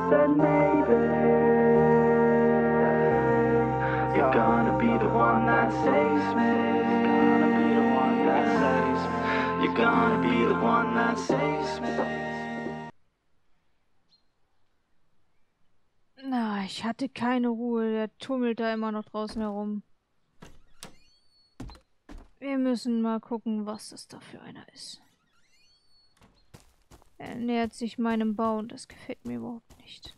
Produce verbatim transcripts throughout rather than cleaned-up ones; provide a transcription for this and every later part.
said maybe you're gonna be the one that saves me. You're gonna be the one that saves me. You're gonna be the one that saves me. Na, ich hatte keine Ruhe. Der tummelt da immer noch draußen herum. Wir müssen mal gucken, was das da für einer ist. Er nähert sich meinem Bau und das gefällt mir überhaupt nicht.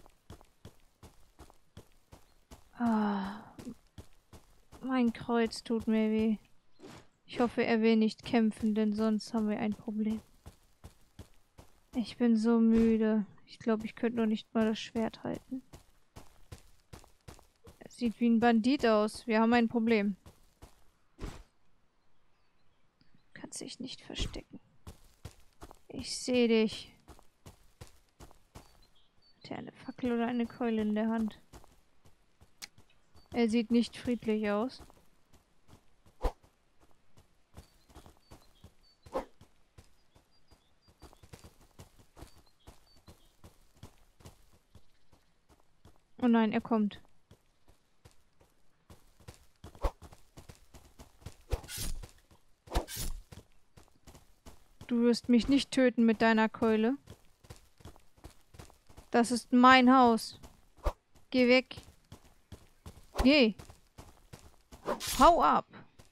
Ah, mein Kreuz tut mir weh. Ich hoffe, er will nicht kämpfen, denn sonst haben wir ein Problem. Ich bin so müde. Ich glaube, ich könnte noch nicht mal das Schwert halten. Er sieht wie ein Bandit aus. Wir haben ein Problem. Kannst dich nicht verstecken. Ich sehe dich. Hat er eine Fackel oder eine Keule in der Hand? Er sieht nicht friedlich aus. Oh nein, er kommt. Du wirst mich nicht töten mit deiner Keule. Das ist mein Haus. Geh weg. Geh. Hau ab.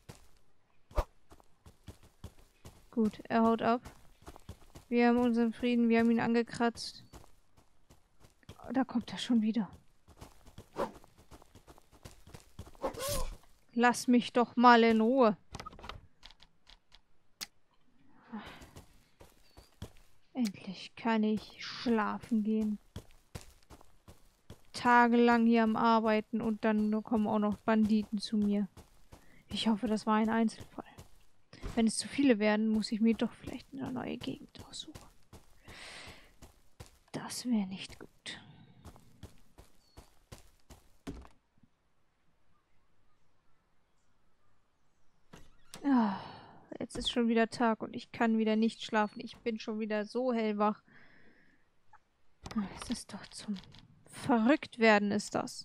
Gut, er haut ab. Wir haben unseren Frieden, wir haben ihn angekratzt. Oh, da kommt er schon wieder. Lass mich doch mal in Ruhe. Endlich kann ich schlafen gehen. Tagelang hier am Arbeiten und dann kommen auch noch Banditen zu mir. Ich hoffe, das war ein Einzelfall. Wenn es zu viele werden, muss ich mir doch vielleicht eine neue Gegend aussuchen. Das wäre nicht gut. Ah, jetzt ist schon wieder Tag und ich kann wieder nicht schlafen. Ich bin schon wieder so hellwach. Es ist doch zum Verrücktwerden ist das.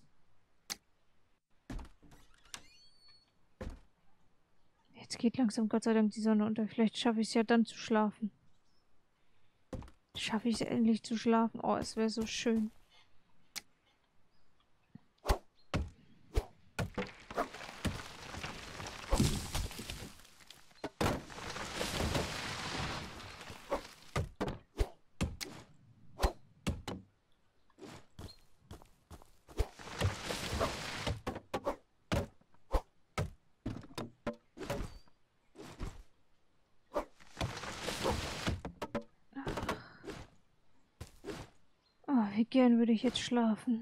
Jetzt geht langsam Gott sei Dank die Sonne unter. Vielleicht schaffe ich es ja dann zu schlafen. Schaffe ich es endlich zu schlafen? Oh, es wäre so schön. Oh, wie gern würde ich jetzt schlafen.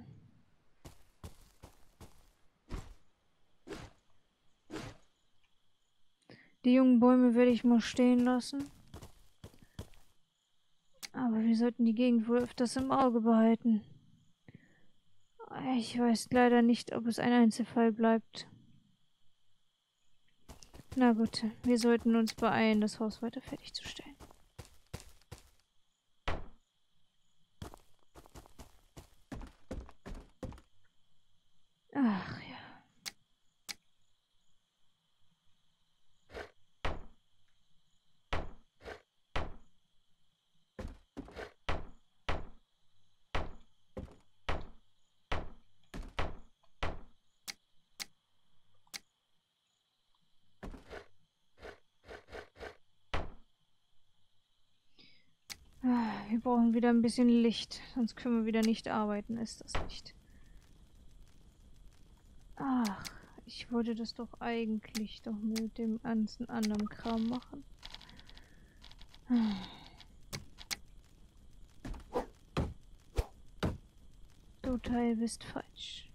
Die jungen Bäume werde ich mal stehen lassen. Aber wir sollten die Gegend wohl öfters im Auge behalten. Ich weiß leider nicht, ob es ein Einzelfall bleibt. Na gut, wir sollten uns beeilen, das Haus weiter fertigzustellen. Ach ja. Wir brauchen wieder ein bisschen Licht, sonst können wir wieder nicht arbeiten, ist das nicht? Ach, ich wollte das doch eigentlich doch mit dem ganzen anderen Kram machen. Du Teil bist falsch.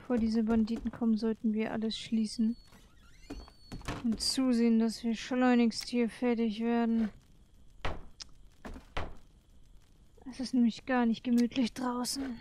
Bevor diese Banditen kommen, sollten wir alles schließen. Und zusehen, dass wir schleunigst hier fertig werden. Es ist nämlich gar nicht gemütlich draußen.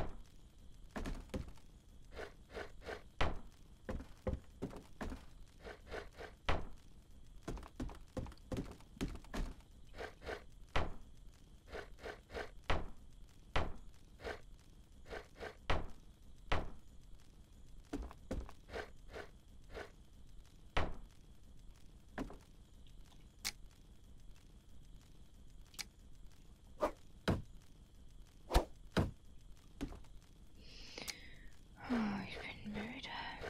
Oh, ich bin müde.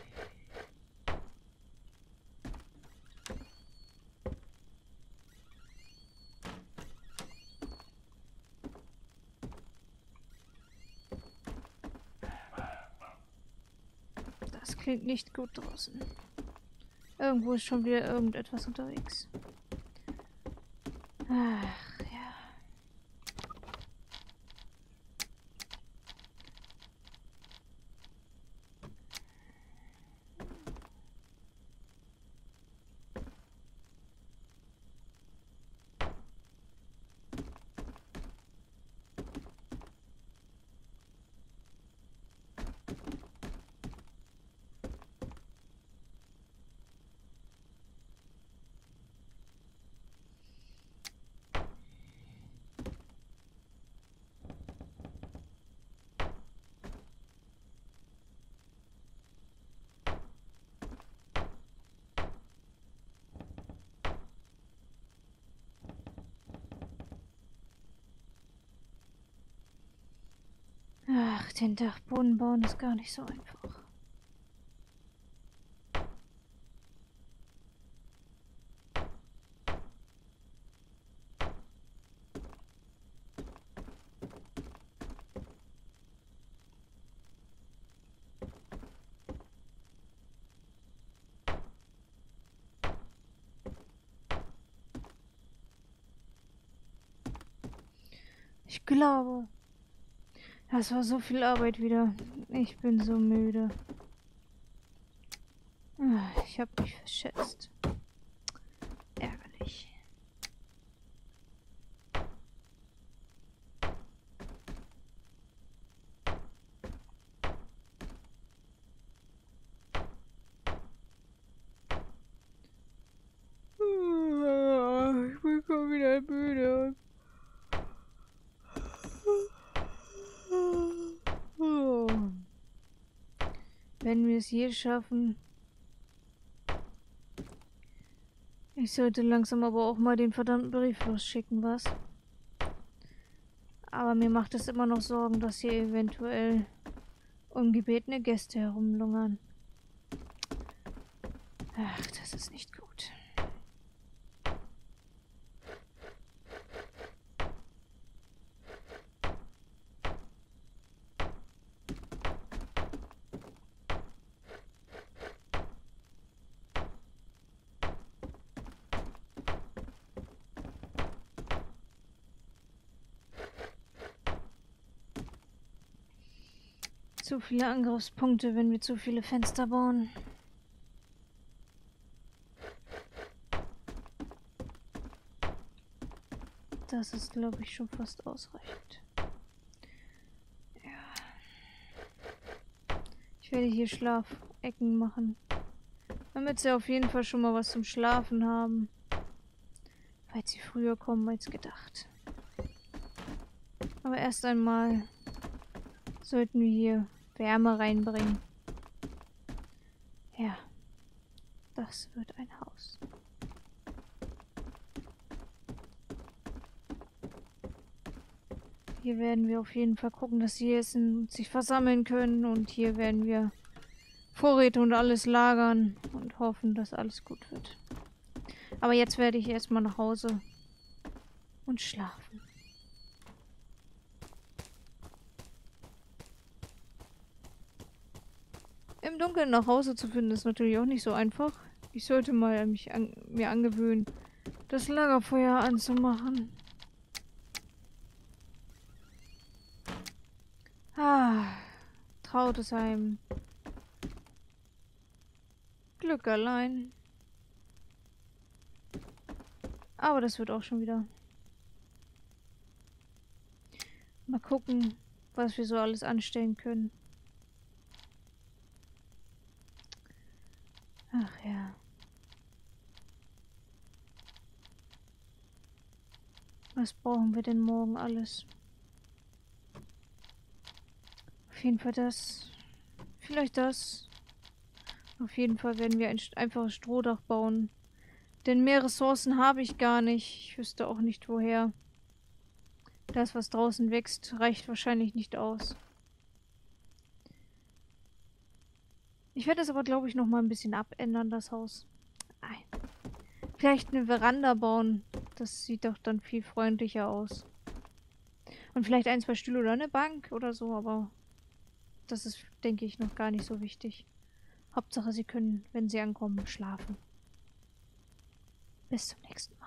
Das klingt nicht gut draußen. Irgendwo ist schon wieder irgendetwas unterwegs. Ach ja. Ach, den Dachboden bauen ist gar nicht so einfach. Ich glaube, das war so viel Arbeit wieder. Ich bin so müde. Ich habe mich verschätzt. Ärgerlich. Ich bin schon wieder müde. Wenn wir es hier schaffen. Ich sollte langsam aber auch mal den verdammten Brief losschicken, was? Aber mir macht es immer noch Sorgen, dass hier eventuell ungebetene Gäste herumlungern. Ach, das ist nicht gut. Zu viele Angriffspunkte, wenn wir zu viele Fenster bauen. Das ist, glaube ich, schon fast ausreichend. Ja. Ich werde hier Schlafecken machen. Damit sie auf jeden Fall schon mal was zum Schlafen haben. Falls sie früher kommen als gedacht. Aber erst einmal sollten wir hier Wärme reinbringen. Ja, das wird ein Haus. Hier werden wir auf jeden Fall gucken, dass sie essen und sich versammeln können. Und hier werden wir Vorräte und alles lagern und hoffen, dass alles gut wird. Aber jetzt werde ich erstmal nach Hause und schlafen. Im Dunkeln nach Hause zu finden, ist natürlich auch nicht so einfach. Ich sollte mal mich an, mir angewöhnen, das Lagerfeuer anzumachen. Ah, Trautesheim. Glück allein. Aber das wird auch schon wieder. Mal gucken, was wir so alles anstellen können. Ach ja. Was brauchen wir denn morgen alles? Auf jeden Fall das. Vielleicht das. Auf jeden Fall werden wir ein einfaches Strohdach bauen. Denn mehr Ressourcen habe ich gar nicht. Ich wüsste auch nicht woher. Das, was draußen wächst, reicht wahrscheinlich nicht aus. Ich werde das aber, glaube ich, noch mal ein bisschen abändern, das Haus. Nein. Vielleicht eine Veranda bauen. Das sieht doch dann viel freundlicher aus. Und vielleicht ein, zwei Stühle oder eine Bank oder so, aber das ist, denke ich, noch gar nicht so wichtig. Hauptsache, sie können, wenn sie ankommen, schlafen. Bis zum nächsten Mal.